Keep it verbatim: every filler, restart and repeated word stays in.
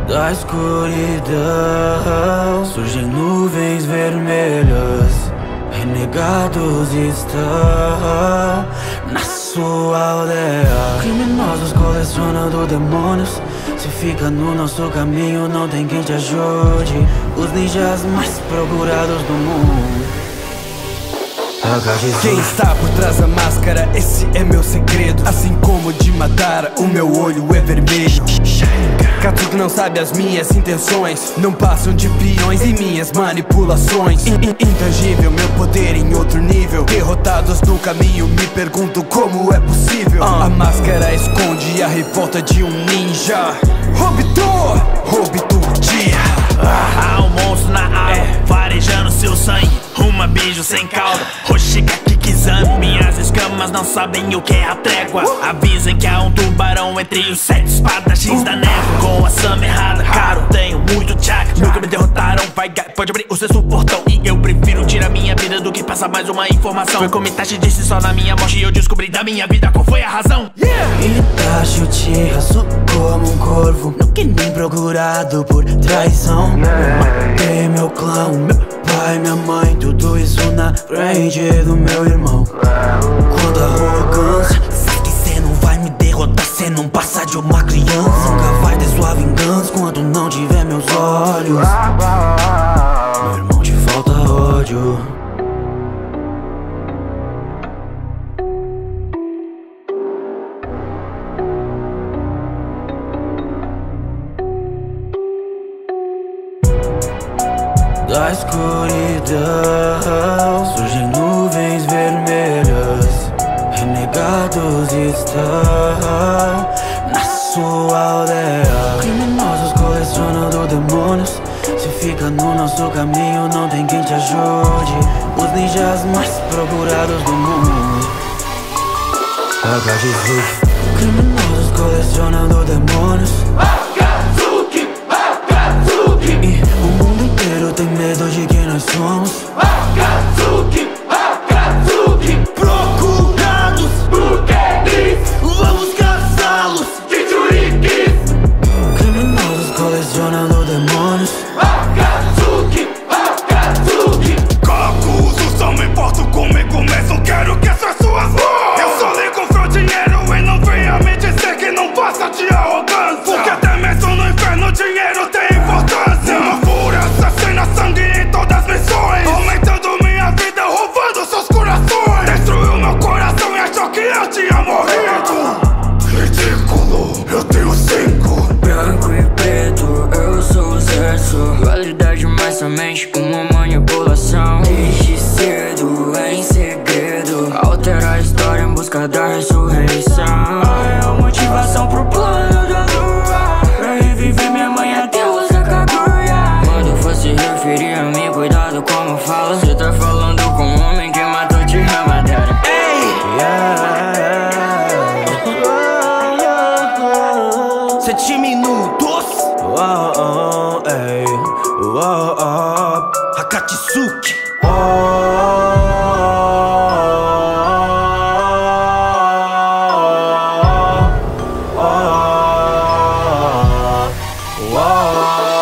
Da escuridão surgem nuvens vermelhas. Renegados estão na sua aldeia. Criminosos colecionando demônios. Se fica no nosso caminho, não tem quem te ajude. Os ninjas mais procurados do mundo. Quem está por trás da máscara, esse é meu segredo. Assim como de Madara, o meu olho é vermelho. Katsuki não sabe as minhas intenções, não passam de peões e minhas manipulações. In -in Intangível, meu poder em outro nível. Derrotados no caminho, me pergunto como é possível. uh. A máscara esconde a revolta de um ninja. Obito, Obito dia. Há um monstro na água, é. farejando seu sangue. Uma beijo sem cauda, Hoshigaki Kizami. Minhas escamas não sabem o que é a trégua. Avisem que há um tubarão entre os sete espadachins da névoa. Com a Sama errada, caro, tenho muito chakra. Nunca me derrotaram, vai, pode abrir o sexto portão. E eu prefiro tirar minha vida do que passar mais uma informação. Foi como Itachi disse, só na minha morte eu descobri da minha vida qual foi a razão. yeah. Itachi Uchiha como um corvo, nunca nem procurado por traição. Matei meu clã, meu pai, minha mãe, tudo isso na frente do meu irmão. Quanta arrogância, sabe que cê não vai me derrotar, cê não passa de uma criança. Nunca vai ter sua vingança quando não tiver meus olhos. Meu irmão, te falta ódio. Da escuridão surgem nuvens vermelhas. Renegados estão na sua aldeia. Criminosos colecionando demônios. Se fica no nosso caminho, não tem quem te ajude. Os ninjas mais procurados do mundo. Akatsuki. Criminosos colecionando demônios. Akatsuki, Akatsuki. E o mundo inteiro tem medo de quem nós somos. Akatsuki, Akatsuki. Procurados por Kenis, vamos caçá-los de Churikis. Criminosos colecionando demônios. Akatsuki, Akatsuki. Kakuzu, só me importo comigo mesmo. Quero que essas suas mãos. Eu só ligo pro dinheiro e não venha me dizer que não passa de arrogância. Porque até mesmo no inferno o dinheiro tem importância. Uma fúria assassina, sangue em todas as missões. Aumentando minha vida, roubando seus corações. Destruiu meu coração e achou que eu tinha morrido. Ridículo, eu tenho cinco. Branco e preto, eu sou o Zerso. Dualidade, mas somente uma manipulação. Desde cedo, em segredo, altera a história em busca da ressurreição. A real motivação pro plano da lua, pra reviver minha mãe, a deusa Kaguya. Quando for se referir a mim, cuidado como fala. Cê tá falando com um homem que matou de Ramadera. Ei! Sete minutos. Oh, oh, ei, oh, oh. Akatsuki. Oh, oh, oh, oh.